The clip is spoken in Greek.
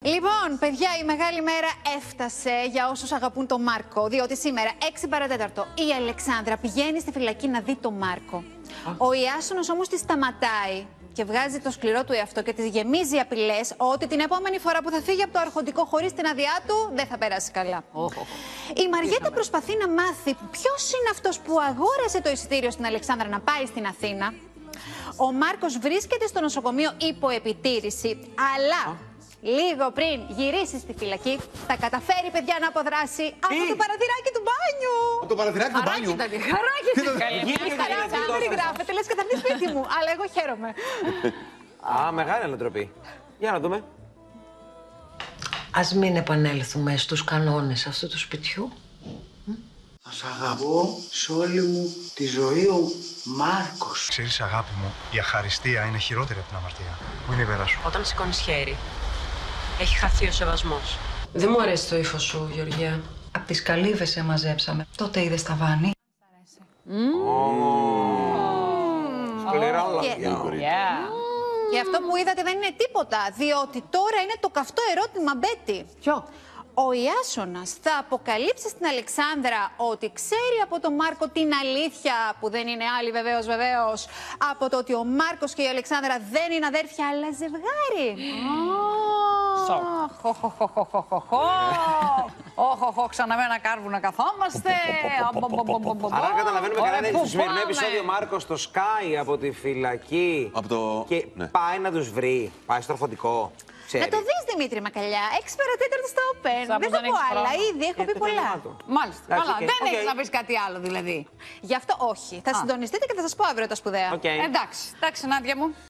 Λοιπόν, παιδιά, η μεγάλη μέρα έφτασε για όσους αγαπούν τον Μάρκο. Διότι σήμερα, 6 παρατέταρτο, η Αλεξάνδρα πηγαίνει στη φυλακή να δει τον Μάρκο. Ο Ιάσονας όμως τη σταματάει και βγάζει το σκληρό του εαυτό και της γεμίζει απειλές ότι την επόμενη φορά που θα φύγει από το αρχοντικό χωρίς την άδειά του, δεν θα περάσει καλά. Η Μαριέτα προσπαθεί να μάθει ποιος είναι αυτός που αγόρασε το εισιτήριο στην Αλεξάνδρα να πάει στην Αθήνα. Ο Μάρκος βρίσκεται στο νοσοκομείο υπό επιτήρηση, αλλά λίγο πριν γυρίσει στη φυλακή, θα καταφέρει, παιδιά, να αποδράσει από το παραθυράκι του μπάνιου. Από το παραθυράκι του μπάνιου. Χαράκι ήταν. Χαράκι δεν περιγράφεται, λες και θα βγει σπίτι μου, αλλά εγώ χαίρομαι. Α, μεγάλη ανατροπή. Για να δούμε. Ας μην επανέλθουμε στους κανόνες αυτού του σπιτιού. Θα σ' αγαπώ σε όλη μου τη ζωή, ο Μάρκος. Ξέρεις, αγάπη μου, η αχαριστία είναι χειρότερη από την αμαρτία. Πού είναι η βέρα σου? Όταν σηκώνεις χέρι, έχει χαθεί ο σεβασμός. Δεν μου αρέσει το ύφος σου, Γεωργία. Απ' τις καλύβες σε μαζέψαμε. Τότε είδες τα βάνη. Σκληρά λόγια. Και αυτό που είδατε δεν είναι τίποτα, διότι τώρα είναι το καυτό ερώτημα, Μπέτη. Ποιο? Ο Ιάσονας θα αποκαλύψει στην Αλεξάνδρα ότι ξέρει από τον Μάρκο την αλήθεια, που δεν είναι άλλη βεβαίως, από το ότι ο Μάρκος και η Αλεξάνδρα δεν είναι αδέρφια, αλλά ζευγάρι. Όχο, ξανά με ένα κάρβου να καθόμαστε. Άρα καταλαβαίνουμε καλά, είναι στο σημερινό επεισόδιο ο Μάρκος το σκάει από τη φυλακή και πάει να τους βρει. Πάει στο αρχοντικό. Να το δεις, Δημήτρη Μακαλιά, 6 παρατέταρτο στα Open. Δεν θα πω άλλα, ήδη έχω πει πολλά. Μάλιστα. Καλά, δεν έχεις να πεις κάτι άλλο δηλαδή. Γι' αυτό όχι. Θα συντονιστείτε και θα σας πω αύριο τα σπουδαία. Εντάξει, Νάντια μου.